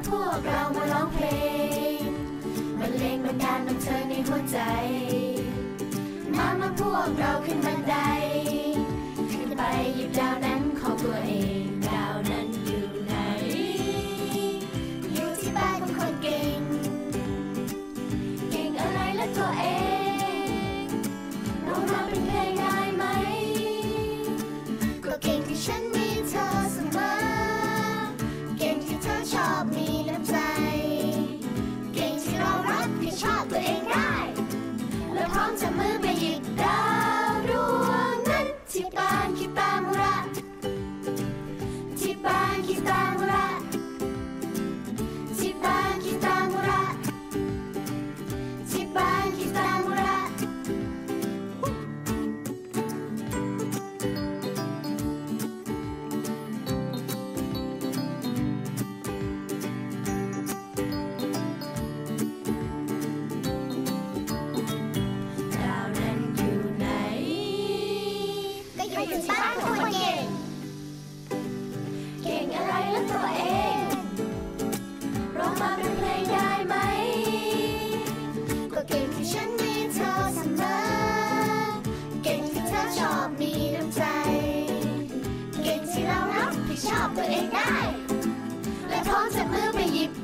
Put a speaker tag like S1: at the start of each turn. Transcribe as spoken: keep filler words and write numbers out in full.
S1: พวกเรามาร้องเพลงบรรเลงบรรดาลบันเทิงในหัวใจมามาพวกเราขึ้นบันไดขึ้นไปหยิบดาวนั้นของตัวเองดาวนั้นอยู่ไหนอยู่ที่บ้านของคนเก่งเก่งอะไรและตัวเองร้องมาเป็นเพลงได้ไหมก็เก่งที่ฉันมีเธอเสมอเก่งที่เธอชอบมีน้ำใจเก่งที่เรารับผิดชอบตัวเองได้และพร้อมจะมือไปหยิบดาวดวงนั้นที่บ้านคิตามุระที่บ้านคิตามุระที่บ้านคิตามุระที่บ้านคิตามุระอยู่ที่บ้านของคนเก่งเก่งอะไรและตัวเองร้องมาเป็นเพลงได้ไหมก็เก่งที่ฉันมีเธอเสมอเก่งที่เธอชอบมีน้ำใจเก่งที่เรารับผิดชอบตัวเองได้และพร้อมจะมือไปหยิบ